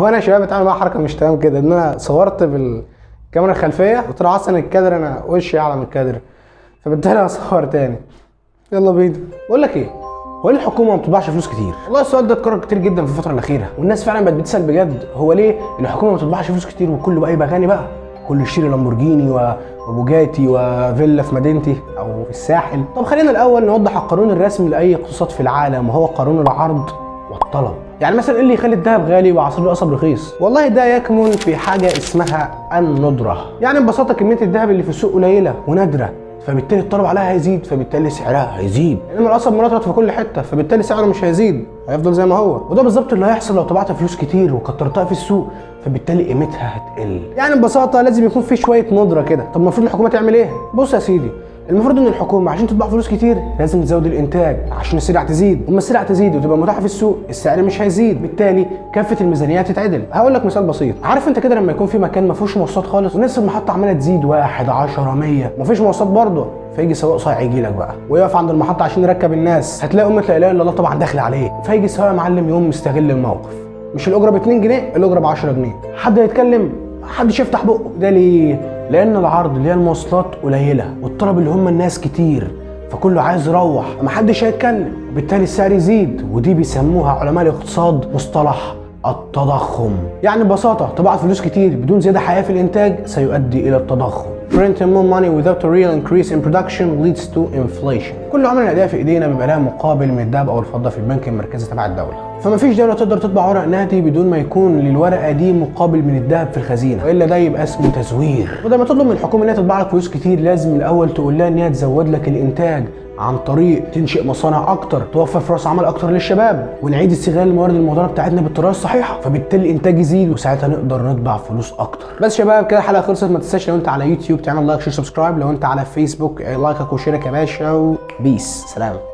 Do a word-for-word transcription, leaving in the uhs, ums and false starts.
هو انا يا شباب اتعامل معايا حركه مش تمام كده، ان انا صورت بالكاميرا الخلفيه وطلع اصلا الكادر انا وشي اعلى من الكادر، فبالتالي هصور تاني. يلا بينا. بقول لك ايه، هو ليه الحكومه ما بتطبعش فلوس كتير؟ والله السؤال ده اتكرر كتير جدا في الفتره الاخيره، والناس فعلا بقت بتسال بجد هو ليه الحكومه ما بتطبعش فلوس كتير وكله بقى يبقى غني بقى، كله يشتري لامبورجيني وبوجاتي وفيلا في مدينتي او في الساحل. طب خلينا الاول نوضح القانون الرسمي لاي اقتصاد في العالم، وهو قانون العرض والطلب. يعني مثلا ايه اللي يخلي الذهب غالي وعصير القصب رخيص؟ والله ده يكمن في حاجه اسمها الندره. يعني ببساطه كميه الذهب اللي في السوق قليله ونادره، فبالتالي الطلب عليها هيزيد، فبالتالي سعرها هيزيد. انما القصب منطرد في كل حته، فبالتالي سعره مش هيزيد، هيفضل زي ما هو. وده بالظبط اللي هيحصل لو طبعت فلوس كتير وكترتها في السوق، فبالتالي قيمتها هتقل. يعني ببساطه لازم يكون في شويه ندره كده. طب المفروض الحكومه تعمل ايه؟ بص يا سيدي، المفروض ان الحكومه عشان تطبع فلوس كتير لازم تزود الانتاج عشان السلع تزيد، وما السلع تزيد وتبقى متاحه في السوق السعر مش هيزيد، بالتالي كافه الميزانيه تتعدل. هقول لك مثال بسيط، عارف انت كده لما يكون في مكان ما فيهوش مواصلات خالص ونفس المحطه عماله تزيد واحد عشرة مية ومفيش مواصلات برضه، فيجي سواق صايع يجي لك بقى ويقف عند المحطه عشان يركب الناس، هتلاقي امه لا اله الا الله طبعا داخله عليه، فيجي السواق يا معلم يقوم مستغل الموقف، مش الاجره ب اتنين جنيه، الاجره ب عشرة جنيه، حد هيتكلم؟ محدش يفتح بقه. ده ليه؟ لان العرض اللي هي المواصلات قليله والطلب اللي هم الناس كتير، فكله عايز يروح، محدش هيتكلم، وبالتالي السعر يزيد. ودي بيسموها علماء الاقتصاد مصطلح التضخم. يعني ببساطه طباعه فلوس كتير بدون زياده حقيقيه في الانتاج سيؤدي الى التضخم. Printing more money without a real increase in production leads to inflation. كل عمله نقديه في ايدينا بيبقى لها مقابل من الذهب او الفضه في البنك المركزي تبع الدوله، فما فيش دوله تقدر تطبع ورق نقدي بدون ما يكون للورقه دي مقابل من الذهب في الخزينه، والا ده يبقى اسمه تزوير. ولما تطلب من الحكومه ان هي تطبع لك فلوس كتير لازم الاول تقول لها ان هي تزود لك الانتاج عن طريق تنشئ مصانع اكتر، توفر فرص عمل اكتر للشباب، ونعيد استغلال الموارد الموجوده بتاعتنا بالطريقه الصحيحه، فبالتالي الانتاج يزيد وساعتها نقدر نطبع فلوس اكتر. بس شباب كده الحلقه خلصت، ما تنساش لو انت على يوتيوب تعمل لايك شير سبسكرايب، لو انت على فيسبوك لايكك وشيرك يا باشا، وبيس سلام.